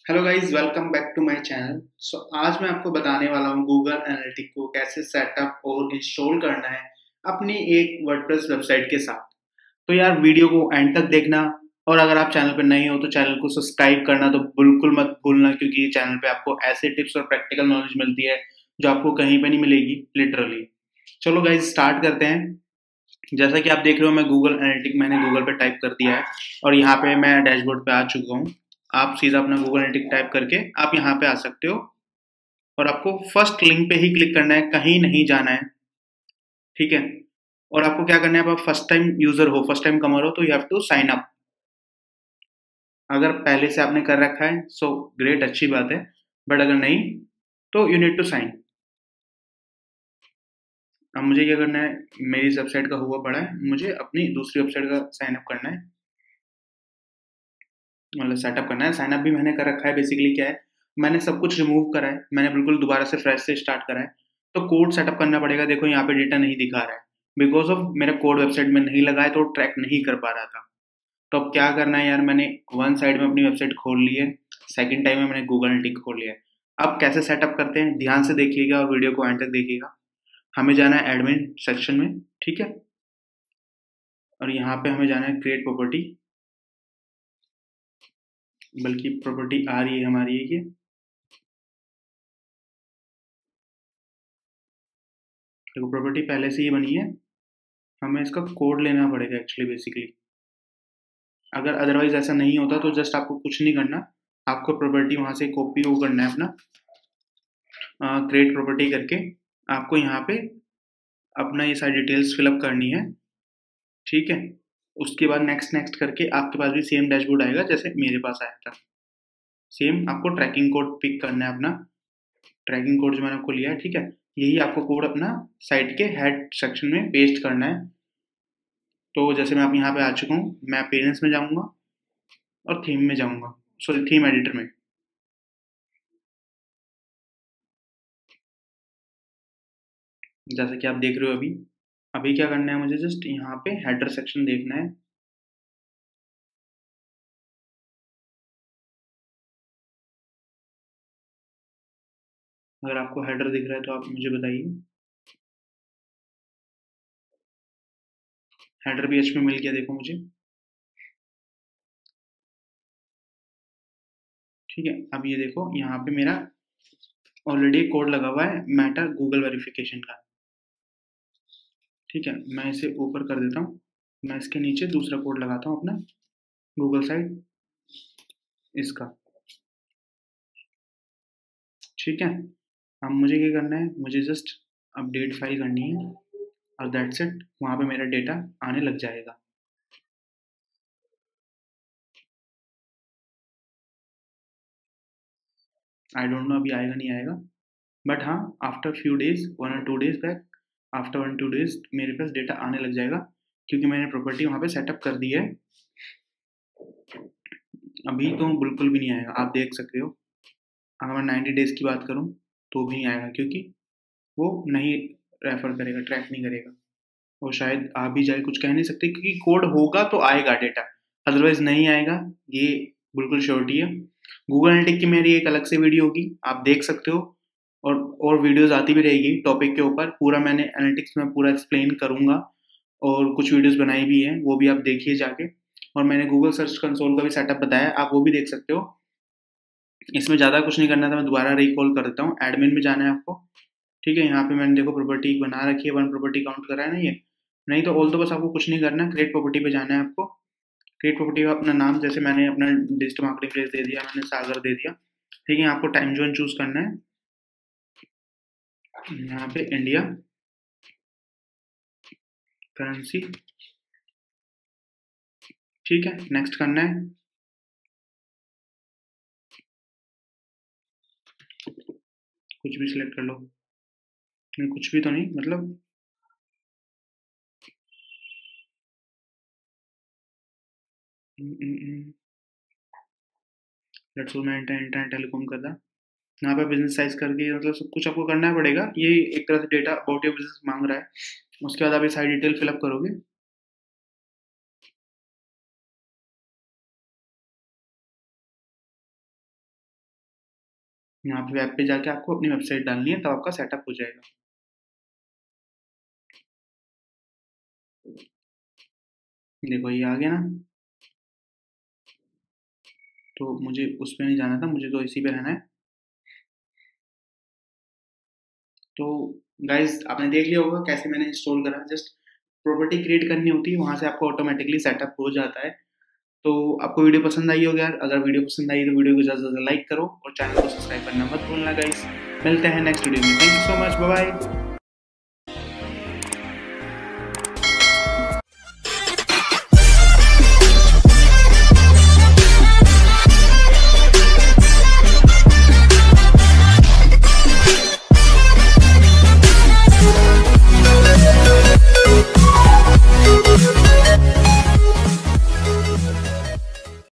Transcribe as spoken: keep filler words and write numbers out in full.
Hello guys, welcome back to my channel. So आज मैं आपको बताने वाला हूँ गूगल एनालिटिक को कैसे सेटअप और इंस्टॉल करना है अपनी एक वर्डप्रेस वेबसाइट के साथ। तो यार वीडियो को एंड तक देखना, और अगर आप चैनल पर नए हो तो चैनल को सब्सक्राइब करना तो बिल्कुल मत भूलना, क्योंकि ये चैनल पे आपको ऐसे टिप्स और प्रैक्टिकल नॉलेज मिलती है जो आपको कहीं पे नहीं मिलेगी लिटरली। चलो गाइज स्टार्ट करते हैं। जैसा कि आप देख रहे हो, मैं गूगल एनालिटिक मैंने गूगल पे टाइप कर दिया है और यहाँ पे मैं डैशबोर्ड पे आ चुका हूँ। आप सीधा अपना गूगल एनालिटिक टाइप करके आप यहाँ पे आ सकते हो और आपको फर्स्ट लिंक पे ही क्लिक करना है, कहीं नहीं जाना है। ठीक है। और आपको क्या करना है, आप फर्स्ट टाइम यूजर हो, फर्स्ट टाइम कमर हो, तो you have to sign up. अगर पहले से आपने कर रखा है सो ग्रेट, अच्छी बात है। बट अगर नहीं तो यू नीड टू साइन। अब मुझे क्या करना है, मेरी इस वेबसाइट का हुआ पड़ा है, मुझे अपनी दूसरी वेबसाइट का साइन अप करना है, मतलब सेटअप करना है। साइन अप भी मैंने कर रखा है। बेसिकली क्या है, मैंने सब कुछ रिमूव करा है, मैंने बिल्कुल दोबारा से फ्रेश से स्टार्ट करा है। तो कोड सेटअप करना पड़ेगा। देखो यहाँ पे डेटा नहीं दिखा रहा है, बिकॉज ऑफ मेरा कोड वेबसाइट में नहीं लगा है तो ट्रैक नहीं कर पा रहा था। तो अब क्या करना है यार, मैंने वन साइड में अपनी वेबसाइट खोल ली है, सेकंड टाइम में मैंने गूगल एनालिटिक खोल लिया है। अब कैसे सेटअप करते हैं, ध्यान से देखिएगा और वीडियो को एंड तक देखिएगा। हमें जाना है एडमिन सेक्शन में, ठीक है। और यहाँ पे हमें जाना है क्रिएट प्रॉपर्टी, बल्कि प्रॉपर्टी आ रही है हमारी ये। देखो प्रॉपर्टी पहले से ही बनी है, हमें इसका कोड लेना पड़ेगा एक्चुअली बेसिकली। अगर अदरवाइज ऐसा नहीं होता तो जस्ट आपको कुछ नहीं करना, आपको प्रॉपर्टी वहाँ से कॉपी वो करना है अपना, क्रिएट प्रॉपर्टी करके आपको यहाँ पे अपना ये सारी डिटेल्स फिलअप करनी है, ठीक है। उसके बाद नेक्स्ट नेक्स्ट करके आपके पास भी सेम डैशबोर्ड आएगा जैसे मेरे पास आया था। सेम आपको ट्रैकिंग कोड पिक करना है अपना, ट्रैकिंग कोड जो मैंने आपको लिया है, ठीक है। यही आपको कोड अपना साइट के हेड सेक्शन में पेस्ट करना है। तो जैसे मैं आप यहाँ पे आ चुका हूँ, मैं अपीयरेंस में जाऊँगा और थीम में जाऊँगा, सॉरी थीम एडिटर में। जैसे कि आप देख रहे हो अभी अभी क्या करना है, मुझे जस्ट यहाँ पे हेडर सेक्शन देखना है। अगर आपको हेडर दिख रहा है तो आप मुझे बताइए। हेडर भी एच में मिल गया, देखो मुझे, ठीक है। अब ये देखो यहाँ पे मेरा ऑलरेडी कोड लगा हुआ है मेटा गूगल वेरिफिकेशन का, ठीक है। मैं इसे ऊपर कर देता हूँ, मैं इसके नीचे दूसरा कोड लगाता हूँ अपना गूगल साइट इसका, ठीक है। अब मुझे क्या करना है, मुझे जस्ट अपडेट फाइल करनी है और दैट्स इट, वहाँ पे मेरा डेटा आने लग जाएगा। आई डोंट नो अभी आएगा नहीं आएगा, बट हाँ आफ्टर फ्यू डेज, वन और two days back, after one two days मेरे पास डेटा आने लग जाएगा, क्योंकि मैंने प्रॉपर्टी वहाँ पे सेटअप कर दी है। अभी तो बिल्कुल भी नहीं आएगा, आप देख सकते हो। अगर मैं नाइन्टी डेज की बात करूँ तो भी नहीं आएगा, क्योंकि वो नहीं रेफर करेगा, ट्रैक नहीं करेगा। और शायद आ भी जाए, कुछ कह नहीं सकते, क्योंकि कोड होगा तो आएगा डेटा, अदरवाइज नहीं आएगा, ये बिल्कुल श्योरिटी है। गूगल एनालिटिक की मेरी एक अलग से वीडियो होगी, आप देख सकते हो। और और वीडियोस आती भी रहेगी टॉपिक के ऊपर, पूरा मैंने एनालिटिक्स में पूरा एक्सप्लेन करूंगा, और कुछ वीडियोस बनाई भी हैं, वो भी आप देखिए जाके। और मैंने गूगल सर्च कंसोल का भी सेटअप बताया, आप वो भी देख सकते हो। इसमें ज़्यादा कुछ नहीं करना था, मैं दोबारा रिकॉल कर देता हूँ। एडमिन में जाना है आपको, ठीक है। यहाँ पे मैंने देखो प्रॉपर्टी बना रखी है, वन प्रॉपर्टी काउंट करा है ना ये, नहीं तो ऑल तो बस आपको कुछ नहीं करना है, क्रिएट प्रॉपर्टी पे जाना है आपको। क्रिएट प्रॉपर्टी का अपना नाम, जैसे मैंने अपना डिजिटल मार्केटिंग प्लेस दे दिया, मैंने सागर दे दिया, ठीक है। आपको टाइम जोन चूज करना है, यहाँ पे इंडिया, करेंसी, ठीक है। नेक्स्ट करना है, कुछ भी सिलेक्ट कर लो, नहीं कुछ भी तो नहीं, मतलब लेट्स मैं इंटरनेट टेलीकॉम कर रहा, यहाँ पे बिजनेस साइज करके, मतलब सब कुछ आपको करना पड़ेगा। ये एक तरह से डेटा अबाउट योर बिजनेस मांग रहा है। उसके बाद आप ये सारी डिटेल फिलअप करोगे। यहाँ पे वेब पे जाके आपको अपनी वेबसाइट डालनी है, तब आपका सेटअप हो जाएगा। देखो ये आ गया ना, तो मुझे उस पे नहीं जाना था, मुझे तो इसी पे रहना है। तो गाइज आपने देख लिया होगा कैसे मैंने इंस्टॉल करा, जस्ट प्रॉपर्टी क्रिएट करनी होती है, वहाँ से आपको ऑटोमेटिकली सेटअप हो जाता है। तो आपको वीडियो पसंद आई होगी यार, अगर वीडियो पसंद आई तो वीडियो को ज़्यादा से ज़्यादा लाइक करो और चैनल को सब्सक्राइब करना मत भूलना गाइस। मिलते हैं नेक्स्ट वीडियो में, thank you so much, bye bye.